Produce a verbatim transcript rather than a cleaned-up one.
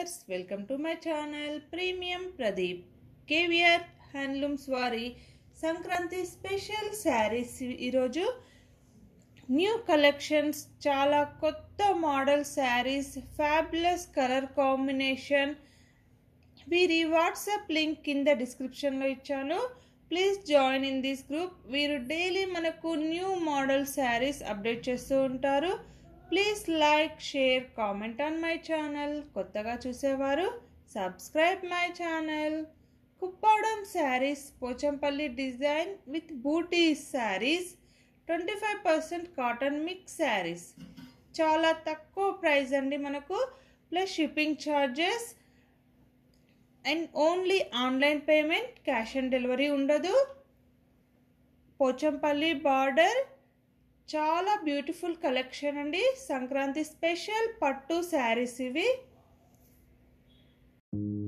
viewers, welcome to my channel Premium Pradeep. KVR handlooms వారి Sankranti special sarees ఈరోజు new collections, చాలా కొత్త model sarees, fabulous colour combination. వీరి WhatsApp link కింద డిస్క్రిప్షన్లో ఇచ్చాను. Please join in this group. వీరు డైలీ మనకు న్యూ మోడల్ శారీస్ అప్డేట్ చేస్తూ ఉంటారు. Please like, share, comment on my channel. కొత్తగా చూసేవారు subscribe my channel. Kuppadam sarees, Pochampally design with buti sarees, twenty five percent cotton mix sarees. చాలా తక్కువ ప్రైస్ అండి మనకు, plus shipping charges and only online payment, cash on delivery ఉండదు. Pochampally border, చాలా బ్యూటిఫుల్ కలెక్షన్ అండి. Sankranti special పట్టు శారీస్ ఇవి.